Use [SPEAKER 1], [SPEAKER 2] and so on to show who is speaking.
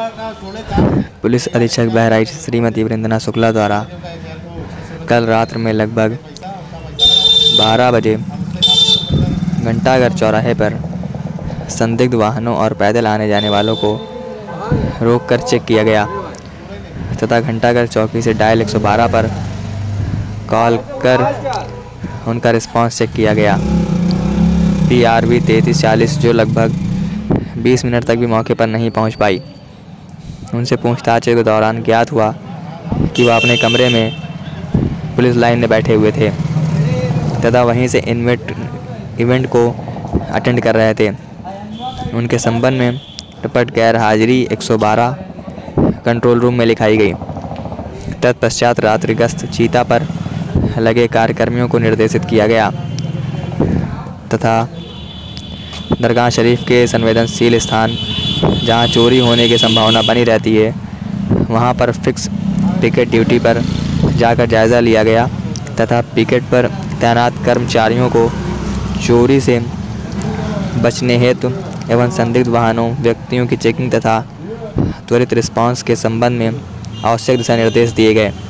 [SPEAKER 1] Police अधीक्षक बहराइच श्रीमती वृंदना शुक्ला द्वारा कल रात में लगभग 12 बजे घंटाघर चौराहे पर संदिग्ध वाहनों और पैदल आने जाने वालों को रोककर चेक किया गया तथा घंटाघर चौकी से डायल 112 पर कॉल कर उनका रिस्पांस चेक किया गया। PRV 3340 जो लगभग 20 मिनट तक भी मौके पर नहीं पहुंच पाई। उनसे पूछताछ के दौरान ज्ञात हुआ कि वह अपने कमरे में पुलिस लाइन में बैठे हुए थे तथा वहीं से इवेंट को अटेंड कर रहे थे। उनके संबंध में टपट गैर हाजिरी 112 कंट्रोल रूम में लिखाई गई। तत्पश्चात रात्रि गश्त चीता पर लगे कार्यकर्मियों को निर्देशित किया गया तथा दरगाह शरीफ के संवेदनशील स्थान जहां चोरी होने की संभावना बनी रहती है वहां पर फिक्स पिकेट ड्यूटी पर जाकर जायज़ा लिया गया तथा पिकेट पर तैनात कर्मचारियों को चोरी से बचने हेतु एवं संदिग्ध वाहनों व्यक्तियों की चेकिंग तथा त्वरित रिस्पांस के संबंध में आवश्यक दिशा निर्देश दिए गए।